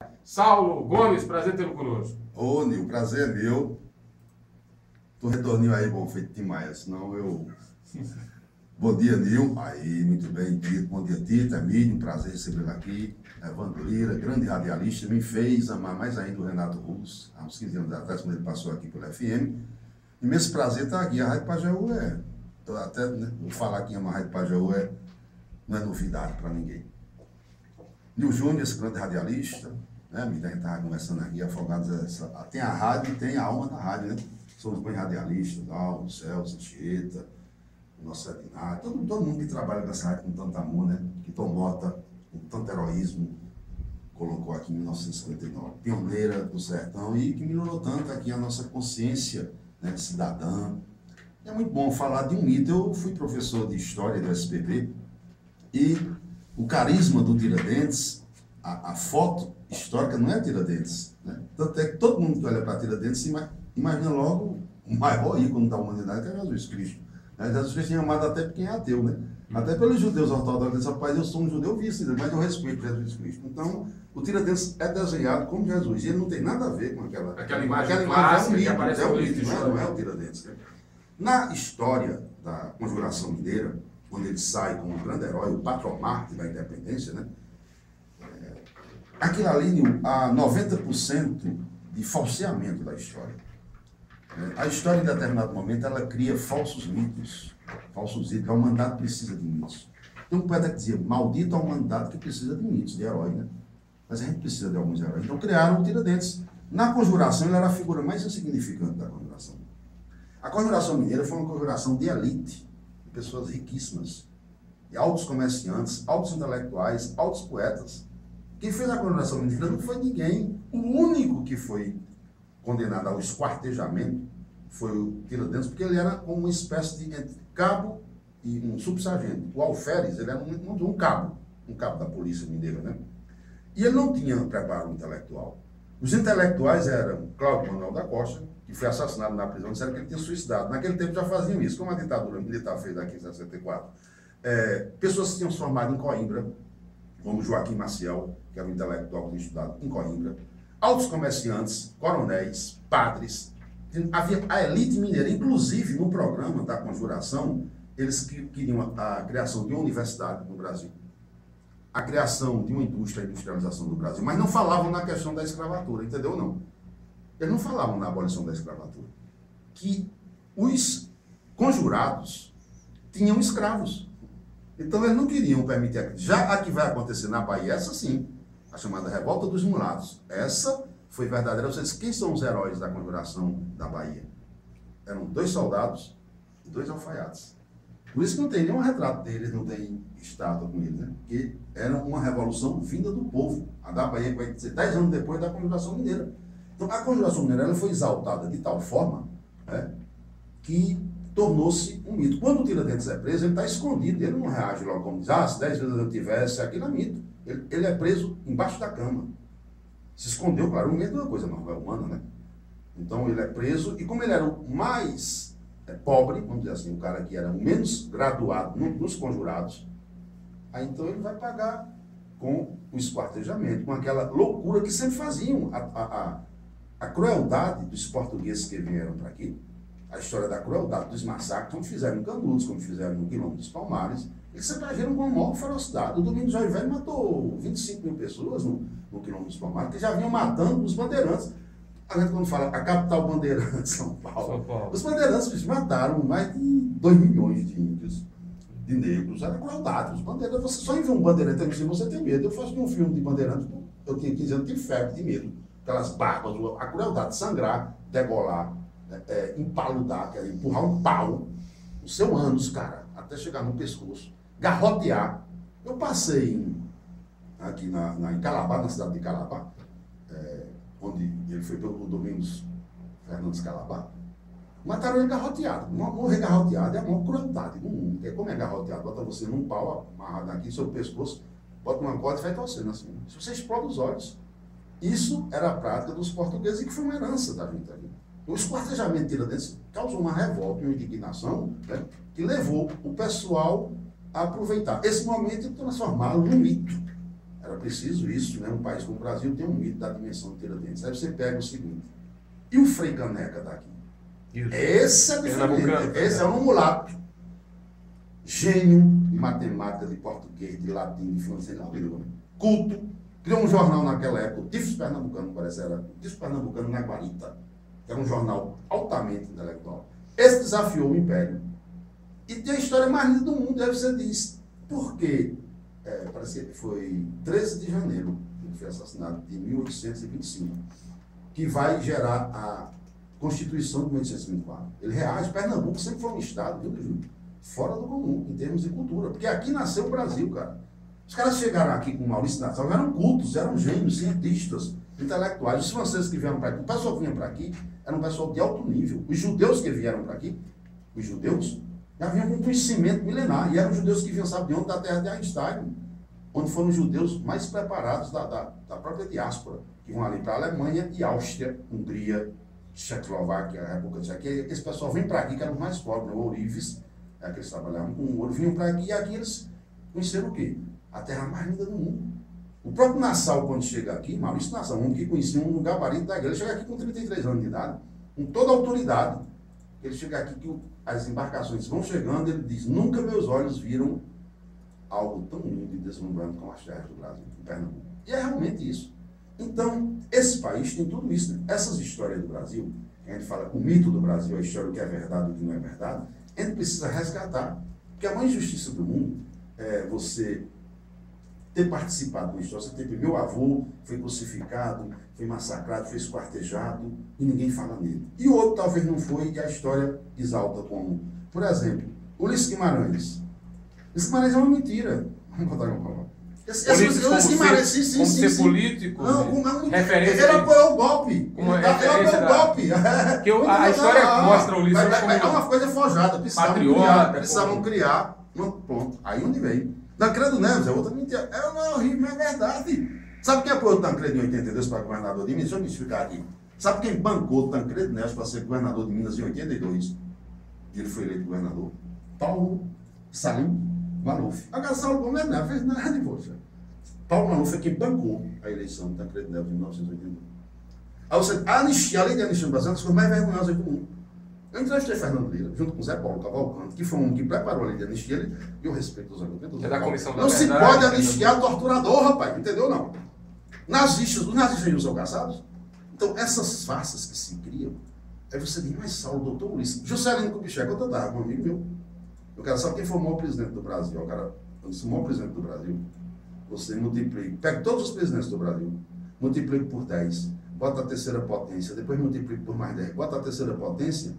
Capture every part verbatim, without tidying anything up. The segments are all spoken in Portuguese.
Saulo Gomes, prazer tê-lo conosco. Ô, Nil, prazer é meu. Tu retorninho aí, bom feito demais, senão eu... Bom dia, Nil. Aí, muito bem, Tito. Bom dia, Tito, Emílio, um prazer recebê-lo aqui. Evandro Lira, grande radialista, me fez amar mais ainda o Renato Russo, há uns quinze anos atrás, quando ele passou aqui pelo F M. Imenso prazer estar aqui. A Rádio Pajeú é... Eu até né, vou falar que a Rádio Pajeú é... não é novidade para ninguém. Nil Júnior, esse grande radialista, né? A gente estava conversando aqui, afogados. Essa... Tem a rádio e tem a alma da rádio, né? Somos bem radialistas, Dalmo, Celso, Anchieta, o nosso Edinário, todo, todo mundo que trabalha nessa rádio com tanto amor, né? Que Tom Mota, com tanto heroísmo, colocou aqui em mil novecentos e cinquenta e nove, pioneira do sertão, e que melhorou tanto aqui a nossa consciência, né, cidadã. É muito bom falar de um mito. Eu fui professor de História do S P B e o carisma do Tiradentes, a, a foto histórica não é Tiradentes, né? Tanto é que todo mundo que olha para Tiradentes imagina logo o maior ícone da humanidade, que é Jesus Cristo. Jesus Cristo é amado até por quem é ateu, né? Até pelos judeus ortodoxos. Rapaz, eu sou um judeu visto, mas eu respeito Jesus Cristo. Então, o Tiradentes é desenhado como Jesus. E ele não tem nada a ver com aquela... Aquela imagem aquela clássica imagem é um que aparece é no um livro de não, é, história. não é o Tiradentes. Né? Na história da Conjuração Mineira, quando ele sai como um grande herói, o patromarte da independência, né? É, aquilo ali há noventa por cento de falseamento da história. A história, em determinado momento, ela cria falsos mitos, falsos mitos. A humanidade precisa de mitos. Tem um poeta que dizia, maldito a humanidade que precisa de mitos, de herói, né? Mas a gente precisa de alguns heróis. Então criaram o Tiradentes. Na Conjuração, ele era a figura mais insignificante da Conjuração. A Conjuração Mineira foi uma conjuração de elite, de pessoas riquíssimas, de altos comerciantes, altos intelectuais, altos poetas. Quem fez a Conjuração Mineira não foi ninguém. O único que foi condenado ao esquartejamento foi o Tiradentes, porque ele era uma espécie de entre cabo e um subsargento. O alferes, ele era um, um cabo, um cabo da polícia mineira, né? E ele não tinha preparo intelectual. Os intelectuais eram Cláudio Manuel da Costa, que foi assassinado na prisão, disseram que ele tinha suicidado. Naquele tempo já faziam isso, como a ditadura militar fez aqui em sessenta e quatro. É, pessoas que tinham se formado em Coimbra, como Joaquim Maciel, que era um intelectual que tinha estudado em Coimbra, altos comerciantes, coronéis, padres, havia a elite mineira. Inclusive, no programa da Conjuração, eles queriam a, a criação de uma universidade no Brasil, a criação de uma indústria, a industrialização do Brasil, mas não falavam na questão da escravatura, entendeu? Não. Eles não falavam na abolição da escravatura. Que os conjurados tinham escravos. Então, eles não queriam permitir. Já a que vai acontecer na Bahia, essa sim, a chamada Revolta dos Mulatos. Essa foi verdadeira. Vocês, quem são os heróis da Conjuração da Bahia? Eram dois soldados e dois alfaiates. Por isso que não tem nenhum retrato deles, não tem estátua com eles, né? Porque era uma revolução vinda do povo. A da Bahia, que vai ser dez anos depois da Conjuração Mineira. Então, a Conjuração Mineira ela foi exaltada de tal forma, né, que tornou-se um mito. Quando o Tiradentes é preso, ele está escondido. Ele não reage logo como diz, ah, se dez vezes eu tivesse, aquilo é mito. Ele, ele é preso embaixo da cama. Se escondeu, claro, o medo é uma coisa normal, humana, né? Então ele é preso, e como ele era o mais é, pobre, vamos dizer assim, o cara que era o menos graduado no, nos conjurados, aí então ele vai pagar com o esquartejamento, com aquela loucura que sempre faziam. A, a, a, a crueldade dos portugueses que vieram para aqui, a história da crueldade dos massacres, como fizeram em Canudos, como fizeram no Quilombo dos Palmares, eles sempre agiram com a maior ferocidade. O Domingos Jorge Velho matou vinte e cinco mil pessoas no, no Quilombo dos Palmares, que já vinham matando os bandeirantes. A gente, quando fala a capital bandeirante, São Paulo, São Paulo. Os bandeirantes mataram mais de dois milhões de índios, de negros. Era crueldade. Os bandeirantes, você só envia um bandeirante ali, você tem medo. Eu faço um filme de bandeirantes, eu tinha quinze anos, tive febre de medo. Aquelas barbas, a crueldade, sangrar, degolar, é, é, empaludar, quer dizer, empurrar um pau, o seu ânus, cara, até chegar no pescoço. Garrotear. Eu passei em, aqui na, na, em Calabá, na cidade de Calabá, é, onde ele foi pelo Domingos Fernandes Calabá. Mataram ele garroteado. Morrer garroteado é a maior crueldade do mundo. Porque como é garroteado? Bota você num pau amarrado aqui sobre o pescoço, bota uma corda e vai torcendo assim. Se você explode os olhos. Isso era a prática dos portugueses e que foi uma herança da gente ali. O esquartejamento de Tiradentes causou uma revolta, uma indignação, né, que levou o pessoal a aproveitar esse momento e transformá-lo num mito. Era preciso isso, né? Um país como o Brasil tem um mito da dimensão de Tiradentes. Aí você pega o seguinte, e o Frei Caneca daqui? Isso. Esse é diferente, esse é um mulato. Gênio de matemática, de português, de latim, de francês, não, culto. Criou um jornal naquela época, o Tifos Pernambucano, parece era o Tifos Pernambucano na Guarita, que era um jornal altamente intelectual. Esse desafiou o Império. E tem a história mais linda do mundo, aí você diz, por quê? É, parece que foi treze de janeiro, ele foi assassinado, de mil oitocentos e vinte e cinco, que vai gerar a Constituição de mil oitocentos e vinte e quatro. Ele reage, Pernambuco sempre foi um estado, viu, Júlio? Fora do comum, em termos de cultura, porque aqui nasceu o Brasil, cara. Os caras chegaram aqui com Maurício Nassau, eram cultos, eram gênios, cientistas, intelectuais. Os franceses que vieram para aqui, o pessoal que vinha para aqui, era um pessoal de alto nível. Os judeus que vieram para aqui, os judeus, já vinham com conhecimento milenar, e eram judeus que vinham, sabe de onde? Da terra de Einstein, onde foram os judeus mais preparados da, da, da própria diáspora, que vão ali para a Alemanha e Áustria, Hungria, Tchecoslováquia, a República Tcheca. Esse pessoal vem para aqui, que eram os mais pobres, né? O ourives, é, que eles trabalhavam com ouro, vinham para aqui, e aqui eles conheceram o quê? A terra mais linda do mundo. O próprio Nassau, quando chega aqui, Maurício Nassau, um que conhecia um gabarito da igreja, ele chega aqui com trinta e três anos de idade, com toda a autoridade. Ele chega aqui, que as embarcações vão chegando, ele diz, nunca meus olhos viram algo tão lindo e deslumbrante como as terras do Brasil, em Pernambuco. E é realmente isso. Então, esse país tem tudo isso. Né? Essas histórias do Brasil, a gente fala o mito do Brasil, a história do que é verdade e o que não é verdade, a gente precisa resgatar. Porque a maior injustiça do mundo é você ter participado da história. Você teve, meu avô foi crucificado, foi massacrado, foi esquartejado, e ninguém fala nele. E o outro talvez não foi, e a história exalta como. Por exemplo, Ulisses Guimarães. Ulisses Guimarães é uma mentira. Vamos botar uma palavra. Esse, esse, esse Ulisses Guimarães, sim, sim, como sim. Ser sim. político, não, como é um, referência. Ele apoiou o golpe. Como ele, ele apoiou o golpe. Que eu, a, a história ah, mostra o Ulisses mas, como é uma coisa forjada. Precisavam patriota, criar. Precisavam criar. Pronto. Aí onde veio? Tancredo Neves é outra mentira. É uma horrível, mas é verdade. Sabe quem apoiou o Tancredo em oitenta e dois para governador de Minas? Deixa eu me explicar aqui. Sabe quem bancou o Tancredo Neves para ser governador de Minas em oitenta e dois? E ele foi eleito governador? Paulo Salim Maluf. Agora, Saulo Gomes não fez nada de você. Paulo Maluf é quem bancou a eleição do Tancredo Neves em mil novecentos e oitenta e dois. Aí você, a anistia, além da anistia no Brasil, é uma das coisas mais vergonhosas do mundo. Eu entrevistei Fernando Lira, junto com Zé Paulo Cavalcante, que foi um que preparou a lei de anistia, ele, e eu respeito os argumentos. É da comissão da não verdade, se pode anistiar torturador, rapaz, entendeu não? Nazistas, os nazistas não são caçados? Então, essas farsas que se criam, aí você diz, mas Saulo, doutor Ulisses, Juscelino Kubitschek, eu estava com um amigo meu, eu quero saber quem foi o maior presidente do Brasil, o cara, eu disse, o maior presidente do Brasil, você multiplica, pega todos os presidentes do Brasil, multiplica por dez, bota a terceira potência, depois multiplica por mais dez, bota a terceira potência,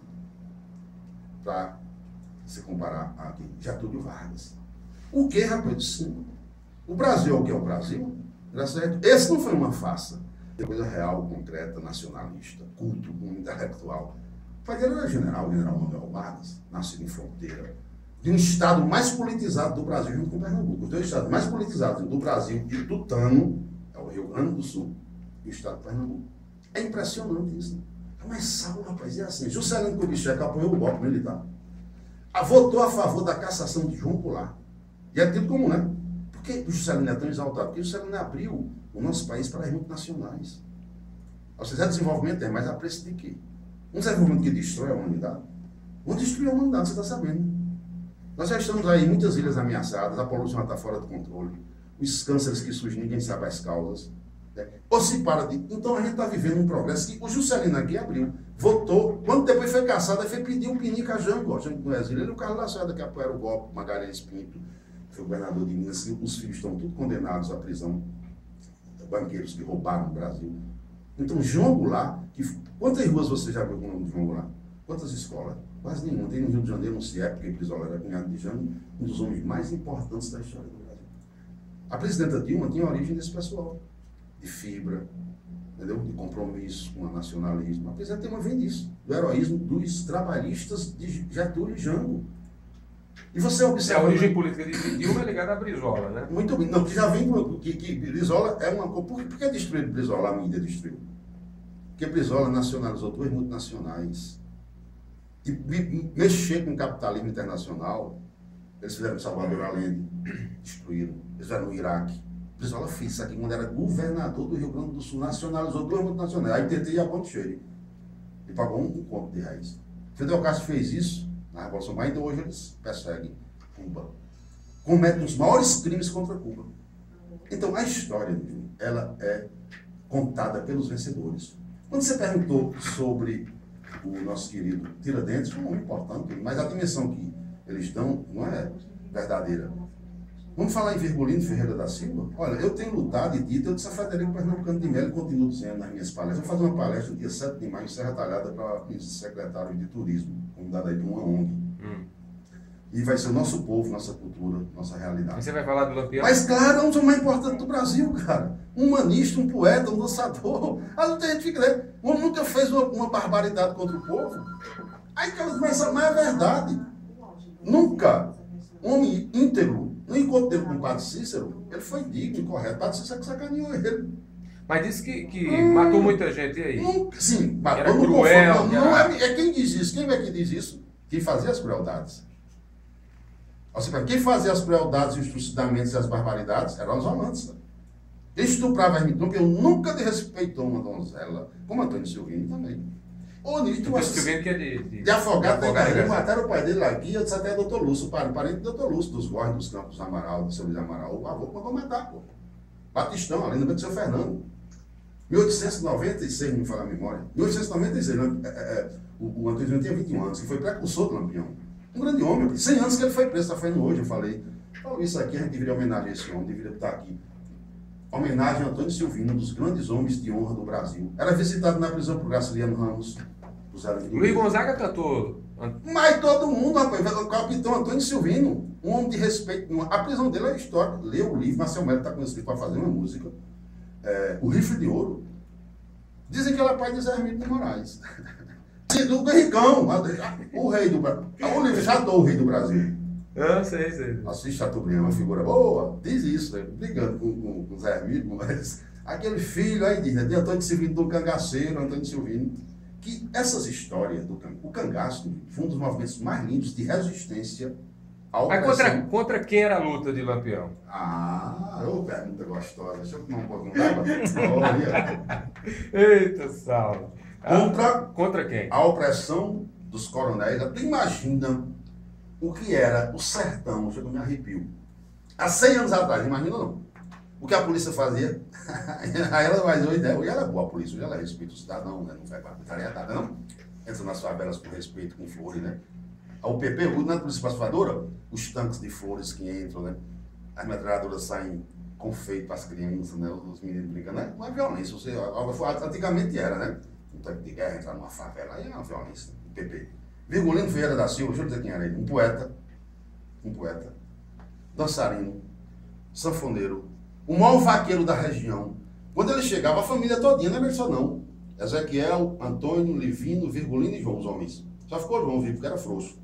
para se comparar a aqui, Getúlio Vargas. O que, rapaz? Sim. O Brasil é o que é o Brasil? Graças a Deus. Esse não foi uma farsa. É coisa real, concreta, nacionalista, culto, intelectual. O pai dele era general, o general Manuel Vargas, nascido em fronteira, de um estado mais politizado do Brasil, junto com Pernambuco. Os dois estados mais politizados do Brasil, de tutano, é o Rio Grande do Sul e o estado de Pernambuco. É impressionante isso. Mas Saulo, rapaz, é assim. Juscelino Kubitschek apoiou o golpe militar. A, votou a favor da cassação de João Goulart. E é tido como, né? Por que o Juscelino é tão exaltado? Porque o Juscelino abriu o nosso país para as multinacionais. Ou seja, é desenvolvimento, é, mas a preço de quê? Um desenvolvimento que destrói a humanidade. Vou destruir a humanidade, você está sabendo. Nós já estamos aí, muitas ilhas ameaçadas, a poluição está fora de controle. Os cânceres que surgem, ninguém sabe as causas. Né? Ou se para de... Então a gente está vivendo um progresso que o Juscelino aqui abriu, votou, quando depois foi caçado, aí foi pedir um pinico a Jango, Jango do Exílio, ele e o Carlos Lacerda, que apoiaram o golpe, Magalhães Pinto, que foi o governador de Minas, os filhos estão todos condenados à prisão, banqueiros que roubaram o Brasil. Então João Goulart, que... quantas ruas você já viu com o nome de João Goulart? Quantas escolas? Quase nenhuma. Tem no Rio de Janeiro, no C I E P, porque Brizola era cunhado de Jango, um dos homens mais importantes da história do Brasil. A presidenta Dilma tinha a origem desse pessoal. De fibra, entendeu? De compromisso com o nacionalismo. Apesar de ter uma vem disso, do heroísmo dos trabalhistas de Getúlio e Jango. E você observa... É a origem política de Dilma é ligada à Brizola, né? Muito bem. Não, que já vem... Que, que Brizola é uma... Por, por que destruiu Brizola? A mídia destruiu. Porque Brizola nacionalizou duas multinacionais. E me, mexer com o capitalismo internacional, eles fizeram em Salvador Allende, destruíram. Eles fizeram no Iraque. Brizola fez isso aqui quando era governador do Rio Grande do Sul, nacionalizou duas multinacionais. Aí tentei a ponte cheia. E pagou um, um conto de raiz. Fidel Castro fez isso na Revolução, mas ainda hoje eles perseguem Cuba. Cometem os maiores crimes contra Cuba. Então, a história, ela é contada pelos vencedores. Quando você perguntou sobre o nosso querido Tiradentes, foi um homem importante, mas a dimensão que eles dão não é verdadeira. Vamos falar em Virgulino Ferreira da Silva? Olha, eu tenho lutado e dito, eu disse a Frederico Pernambucano de Melo e continuo dizendo nas minhas palestras. Vou fazer uma palestra no dia sete de maio em Serra Talhada para o secretário de Turismo, convidado aí para uma O N G. Hum. E vai ser o nosso povo, nossa cultura, nossa realidade. E você vai falar do Lampião? Mas claro, é um dos mais importantes do Brasil, cara. Um humanista, um poeta, um dançador. Aí não tem gente que fica, né? O homem nunca fez uma, uma barbaridade contra o povo. Aí, mas, mas é verdade. Nunca. Um homem íntegro. No encontro dele com o Padre Cícero, ele foi digno e correto. O Padre Cícero que sacaneou ele. Mas disse que, que hum, matou muita gente, e aí? Nunca, sim, matou era no cruel. Conforto, não, não é, é quem diz isso. Quem é que diz isso? Quem fazia as crueldades. Ou seja, quem fazia as crueldades, os trucidamentos e as barbaridades eram os amantes. Ele estuprava as meninas, porque eu nunca desrespeitou uma donzela, como Antônio Silvino também. Ou nisso, Antônio Silvino que é de... De, de afogado, de afogado né? Mataram o pai dele aqui, eu disse até doutor Lúcio, parente do doutor Lúcio, dos Borges, dos Campos Amaral, do seu Luiz Amaral. O avô mandou matar, pô. Batistão, ali no meio do seu Fernando. mil oitocentos e noventa e seis, me fala a memória. mil oitocentos e noventa e seis, né? é, é, o, o Antônio Silvino tinha vinte e um anos, que foi precursor do Lampião. Um grande homem, cem anos que ele foi preso, está fazendo hoje, eu falei. Então, isso aqui a gente deveria homenagear esse homem, deveria estar aqui. Homenagem a Antônio Silvino, um dos grandes homens de honra do Brasil. Era visitado na prisão por Graciliano Ramos. Luiz Gonzaga cantou. Mas todo mundo, rapaz, o capitão Antônio Silvino, um homem de respeito. A prisão dele é histórica. Leu o livro, Marcel Melo está com esse livro para fazer uma música. É, o Rifle de Ouro. Dizem que ela é pai de Zé Hermílio de Moraes. Do Ricão, o rei do Brasil. O livro Chateau, o rei do Brasil. Ah, sei, sei. Assiste Chateaubriand, uma figura boa. Diz isso, né? Brigando com, com, com o Zé Hermílio, mas aquele filho aí diz, né? Tem Antônio Silvino do Cangaceiro, Antônio Silvino. Que essas histórias do o cangaço foi um dos movimentos mais lindos de resistência ao Mas contra, contra quem era a luta de Lampião? Ah, ô pergunta gostosa. Deixa eu tomar um pouco, não dava? Olha. Eita, salve. Contra, contra quem? A opressão dos coronéis. Tu imagina o que era o sertão, chegou me arrepio. Há cem anos atrás, imagina não. O que a polícia fazia, aí ela mais hoje, né? Hoje ela é boa, a polícia, hoje ela respeita o cidadão, né? Não faz barbaridade, não. Entra nas favelas com respeito, com flores, né? O P P, na polícia pacificadora, os tanques de flores que entram, né? As metralhadoras saem confeito para as crianças, né? Os meninos brincando, né? Não é violência, você, antigamente era, né? Um tanque de guerra, entrar numa favela, aí é uma violência, o P P. Virgulino Ferreira da Silva, deixa eu dizer quem era ele, um poeta, um poeta, dançarino, sanfoneiro, o maior vaqueiro da região. Quando ele chegava, a família todinha, não é só não. Ezequiel, Antônio, Livino, Virgulino e João, os homens. Só ficou João vivo, porque era frouxo.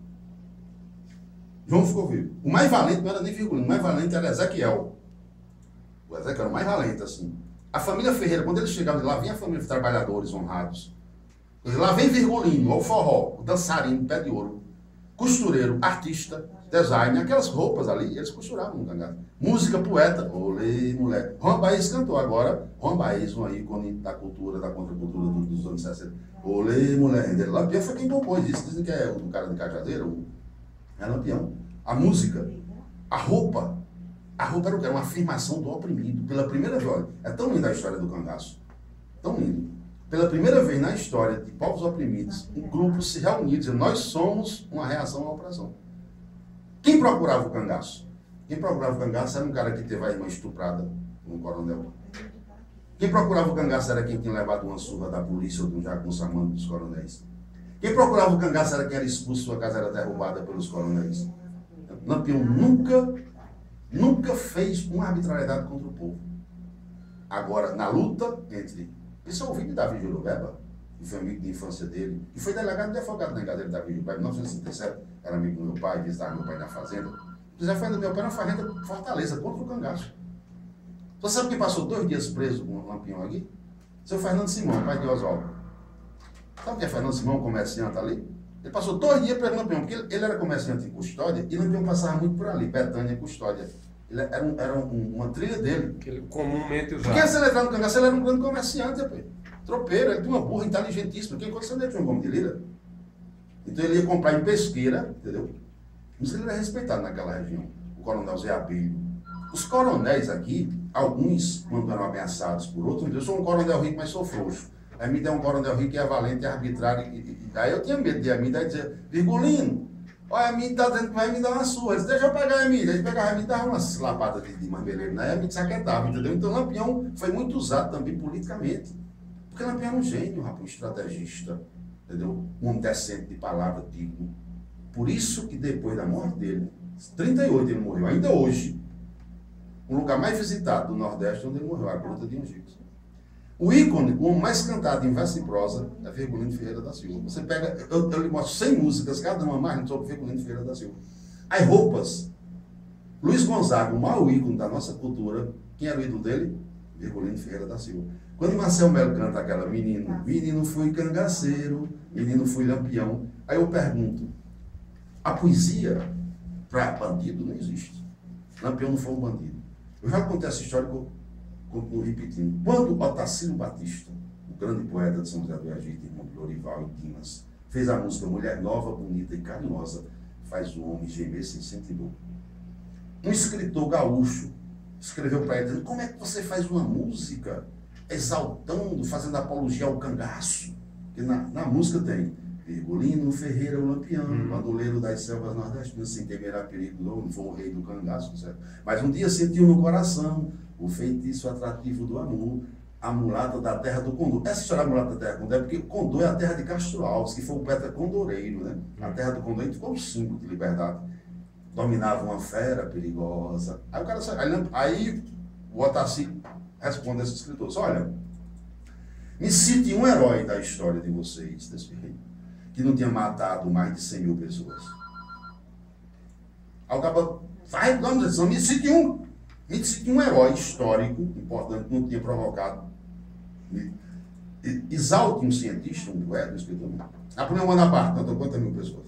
João ficou vivo. O mais valente não era nem Virgulino, o mais valente era Ezequiel. O Ezequiel era o mais valente, assim. A família Ferreira, quando ele chegava, lá vinha a família de trabalhadores honrados. Lá vem Virgulino, o forró, o dançarino, pé de ouro, costureiro, artista, design, aquelas roupas ali, eles costuravam no cangaço. Música, poeta, olê, mulher. Juan Baez cantou agora, Juan Baez, um ícone da cultura, da contracultura do, dos anos sessenta. Olê, mulher, Lampião foi quem compôs isso, dizem que é o cara de Cajazeiro, é Lampião. A música, a roupa, a roupa era o que? Era uma afirmação do oprimido, pela primeira vez, olha, é tão linda a história do cangaço, tão lindo. Pela primeira vez na história de povos oprimidos, um grupo se reuniu dizendo, nós somos uma reação à opressão. Quem procurava o cangaço? Quem procurava o cangaço era um cara que teve a irmã estuprada, um coronel. Quem procurava o cangaço era quem tinha levado uma surra da polícia ou de um jagunçamento dos coronéis. Quem procurava o cangaço era quem era expulso, sua casa era derrubada pelos coronéis. Lampião nunca, nunca fez uma arbitrariedade contra o povo. Agora, na luta entre... Isso é o vídeo de Davi Jurubeba, que foi amigo de infância dele, e foi delegado de afogado na cadeira de Davi Jurubeba, em mil novecentos e sessenta e sete, era amigo do meu pai, visitava meu pai na fazenda. Já foi do meu pai na fazenda Fortaleza, contra o cangaço. Você sabe quem passou dois dias preso com o Lampião aqui? Seu Fernando Simão, pai de Oswaldo. Sabe quem é Fernando Simão, comerciante ali? Ele passou dois dias preso com o Lampião, porque ele, ele era comerciante em Custódia, e Lampião passava muito por ali, Betânia, Custódia. Ele era, um, era um, uma trilha dele. Que ele comumente usava. Porque se ele entrar no cangaço, ele era um grande comerciante, rapaz. Tropeiro, ele tinha uma burra inteligentíssima. Quem conhece ele tinha um Gomes de Lira. Então ele ia comprar em Pesqueira, entendeu? Mas ele era respeitado naquela região. O coronel Zé Abelho. Os coronéis aqui, alguns, quando eram ameaçados por outros, eu sou um coronel rico, mas sou frouxo. Aí me deu um coronel rico que é valente, é arbitrário. E, e, aí eu tinha medo de Emílio, aí dizia, Virgulino, olha, a Emílio está dizendo que vai me dar uma surra. Ele disse, deixa eu pegar a Emílio. Aí pegava a Emílio e dava umas lapadas de, de marmeleiro. Aí a Emílio saquetava, entendeu? Então Lampião foi muito usado também politicamente. Porque Lampião era um gênio, rapaz, um estrategista, entendeu? Um homem decente de palavra, digno. Por isso que depois da morte dele, trinta e oito ele morreu, ainda hoje, o lugar mais visitado do Nordeste onde ele morreu, a Gruta de Angicos. O ícone, o homem mais cantado em verso e prosa, é Virgulino Ferreira da Silva. Você pega, eu, eu lhe mostro cem músicas, cada uma mais sobre Virgulino Ferreira da Silva. As roupas, Luiz Gonzaga, o maior ícone da nossa cultura, quem era o ídolo dele? Virgulino Ferreira da Silva. Quando Marcel Melo canta aquela menino, menino fui cangaceiro, menino fui lampião, aí eu pergunto, a poesia para bandido não existe. Lampião não foi um bandido. Eu já contei essa história que eu continuo repetindo. Quando Otacílio Batista, o grande poeta de São José do Egito, irmão de Lorival e Dimas, fez a música Mulher Nova, Bonita e Carinhosa, faz o homem gemer sem sentir dor. Um escritor gaúcho escreveu para ele dizendo, como é que você faz uma música exaltando, fazendo apologia ao cangaço? Que na, na música tem Virgulino Ferreira, o lampião, hum. bandoleiro das selvas nordestinas, sem temer a perigo, não foi o rei do cangaço, certo? Mas um dia sentiu no coração o feitiço atrativo do amor, a mulata da terra do Condor. Essa história da mulata da terra do Condor é porque o Condor é a terra de Castro Alves, que foi o poeta condoreiro, né? A terra do Condor ficou um símbolo de liberdade. Dominava uma fera perigosa. Aí o cara aí, aí o Otacílio responde a esse escritor: olha, me cite um herói da história de vocês, desse rei, que não tinha matado mais de cem mil pessoas. Aí o cara vai, vamos dizer, me cite um. Me cite um herói histórico, importante, que não tinha provocado. Exalte um cientista, um poeta, um escritor. Napoleão Bonaparte matou quantas mil pessoas?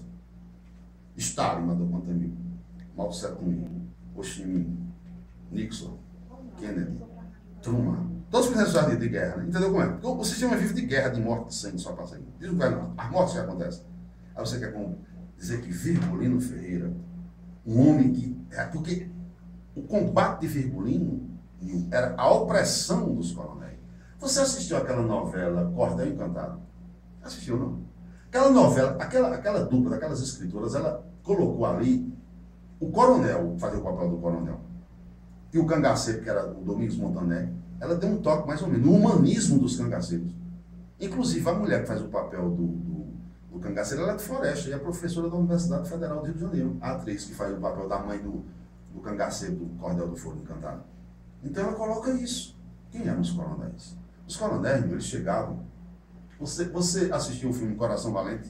Stalin matou quantas mil? Mao Tse Tung, Ho Chi Minh, Nixon, Kennedy, Truman. Todos os presidentes de guerra, né? Entendeu como é? Porque o sistema vive de guerra, de morte, de sangue, só para sangue. Diz o cara, não. As mortes já acontecem. Aí você quer dizer que Virgulino Ferreira, um homem que... É, porque o combate de Virgulino era a opressão dos coronéis. Você assistiu aquela novela Cordel Encantado? Assistiu, não? Aquela novela, aquela, aquela dupla daquelas escritoras, ela colocou ali o coronel, fazer o papel do coronel, e o cangaceiro, que era o Domingos Montané. Ela deu um toque mais ou menos no humanismo dos cangaceiros. Inclusive, a mulher que faz o papel do, do, do cangaceiro, ela é de Floresta, e é professora da Universidade Federal do Rio de Janeiro. A atriz que faz o papel da mãe do, do cangaceiro do Cordel do Fogo Encantado. Então ela coloca isso. Quem eram os coronéis? Os coronéis, eles chegavam. Você, você assistiu o filme Coração Valente?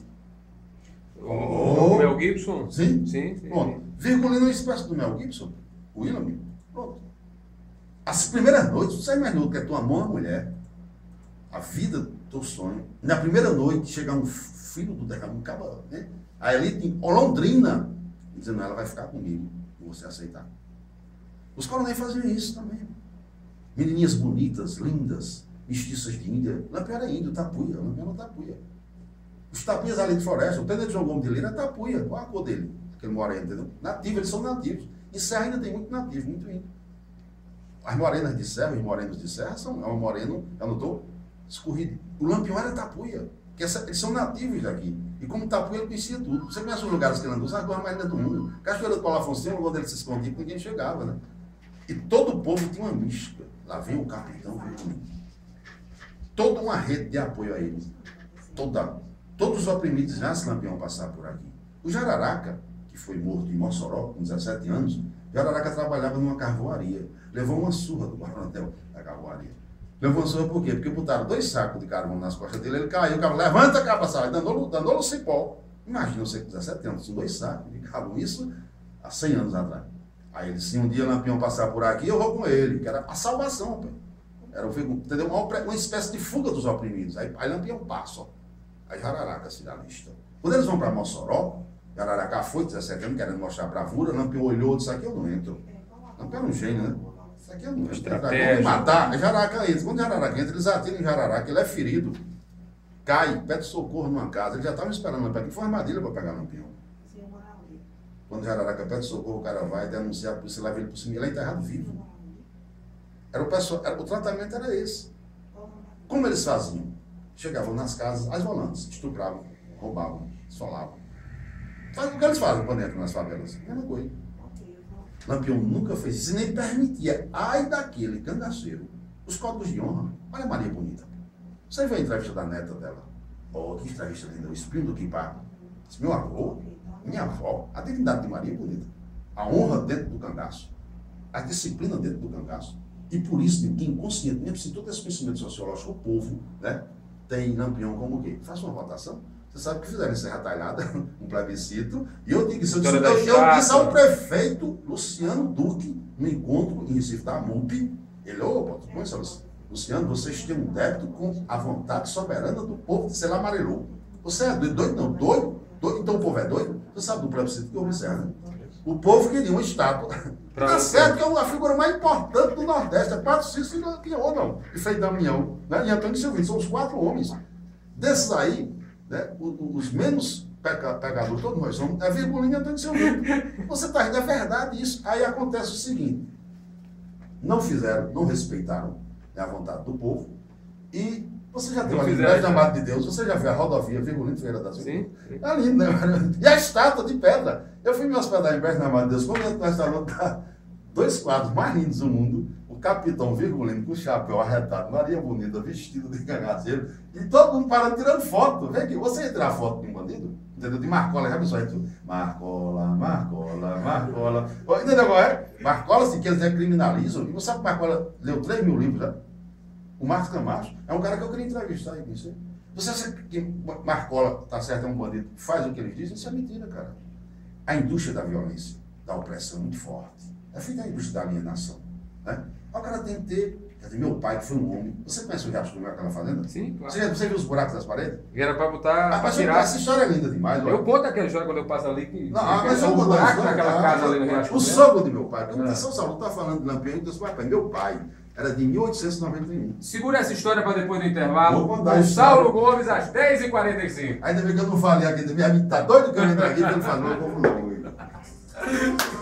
O oh. Mel Gibson? Sim? Sim, sim. Bom, Virgulino é uma espécie do Mel Gibson. O William. Pronto. As primeiras noites, você imaginou que é tua mão, a mulher, a vida do teu sonho. Na primeira noite, chega um filho do Decamão, acaba, né? A elite em Londrina, dizendo, ela vai ficar comigo, e você aceitar. Os coronéis faziam isso também. Menininhas bonitas, lindas, mestiças de Índia. Lampião era índio, tapuia. Lampião não tapuia. Os tapuias ali de Floresta, o tenente João Gomes de Lira é tapuia. Qual a cor dele? Aquele moreno, entendeu? Nativo, eles são nativos. Em Serra ainda tem muito nativo, muito índio. As morenas de serra, os morenos de serra, são, é um moreno, eu não estou escorrido. O Lampião era tapuia, que essa, eles são nativos daqui. E como tapuia, ele conhecia tudo. Você conhece os lugares que ele andou, sabe a coisa mais linda do mundo. Cachoeira do Paulo Afonso tem um lugar dele se escondia, porque ninguém chegava, né? E todo o povo tinha uma mística. Lá vem o capitão, vem comigo. Toda uma rede de apoio a eles. Toda, todos os oprimidos já se Lampião passar por aqui. O Jararaca, que foi morto em Mossoró, com dezessete anos, Jararaca trabalhava numa carvoaria. Levou uma surra do coronel da carvoaria. Levou uma surra por quê? Porque botaram dois sacos de carvão nas costas dele, ele caiu, o cara levanta a capa, sai, danou no cipó. Imagina você com dezessete anos, são dois sacos de carvão, isso há cem anos atrás. Aí ele, se um dia Lampião passar por aqui, eu vou com ele, que era a salvação, pô. Era entendeu? Uma, uma espécie de fuga dos oprimidos. Aí, aí Lampião passa, ó. Aí Jararaca se dá lista. Quando eles vão para Mossoró, Jararaca foi, dezessete anos, querendo mostrar bravura, Lampião olhou e disse, aqui eu não entro. Lampião é um gênio, né? Isso aqui é um estratégia. Matar, é Jararaca entra. Quando Jararaca entra, eles atiram em Jararaca, ele é ferido. Cai, pede socorro numa casa. Eles já estavam esperando o Lampião. Aqui foi uma armadilha para pegar o Lampião. Quando Jararaca pede socorro, o cara vai denunciar a polícia, leva ele por cima. Ele é enterrado vivo. Era o, pessoal, era, o tratamento era esse. Como eles faziam? Chegavam nas casas, as volantes, estupravam, roubavam, esfolavam. Faz o que eles fazem quando entram nas favelas. Mesma coisa. Lampião nunca fez isso e nem permitia. Ai daquele cangaceiro. Os códigos de honra. Olha a Maria Bonita. Você viu a entrevista da neta dela? Oh, que entrevista linda. O espinho do Quipá. Meu avô, minha avó, a dignidade de Maria Bonita. A honra dentro do cangaço. A disciplina dentro do cangaço. E por isso, inconscientemente, se todo esse conhecimento sociológico, o povo, né, tem Lampião como o quê? Faça uma votação. Você sabe que fizeram em Serra Talhada, um plebiscito, e eu digo isso, eu disse, eu, eu disse ao prefeito Luciano Duque, no encontro em Recife da M U P, ele, ô, pô, como é isso? Luciano, vocês têm um débito com a vontade soberana do povo de Sela Amarelou. Você é doido? Doido não, doido? Doido? Então o povo é doido? Você sabe do plebiscito que houve em Serra, né? O povo queria uma estátua. Tá certo que é a figura mais importante do Nordeste, é Padre Cícero e Lampião, não. E Frei Damião, né? E Antônio Silvino, são os quatro homens. Desses aí, né, os menos pegadores, todos nós somos, é Virgulino e Antônio Silvino. Você está rindo, é verdade isso. Aí acontece o seguinte, não fizeram, não respeitaram, né, a vontade do povo, e você já tem uma linguagem da Amado de Deus, você já viu a rodovia Virgulino Ferreira da Silva? Sim, sim. É lindo, né? E a estátua de pedra. Eu fui me hospedar em Berço da Amado de Deus, quando eu entro no restaurante, tá dois quadros mais lindos do mundo, o capitão Virgulino com o chapéu arretado, Maria Bonita vestido de cangaceiro, e todo mundo parando tirando foto. Vem aqui, você ia tirar foto de um bandido? Entendeu? De Marcola, já pensou aí tudo? Marcola, Marcola, Marcola. Entendeu qual é? Marcola, se que eles criminalizam, e você sabe que Marcola leu três mil livros, né? O Marcos Camacho é um cara que eu queria entrevistar aí, isso. Você acha que Marcola, tá certo, é um bandido, faz o que eles dizem? Isso é mentira, cara. A indústria da violência, da opressão é muito forte. É feita a indústria da alienação. Né? O cara tem que ter. Quer dizer, meu pai, que foi um homem. Você conhece o Riacho do Mel, aquela fazenda? Sim, claro. Você, você viu os buracos das paredes? E era pra botar. Ah, mas tirar. Essa história é linda demais. Eu olha. conto aquela história quando eu passo ali. Que, não, que ah, mas eu um vou buraco contar naquela casa ali no Riacho. O sogro de meu pai, porque é. São Saulo está falando de Lampião, então pai, meu pai era de mil oitocentos e noventa e um. Segura essa história para depois do intervalo. Vou contar o Saulo Gomes às dez e quarenta e cinco. Ainda bem que eu não falei aqui, minha amiga tá doido que eu entrar aqui, porque eu não falo, não, eu vou não.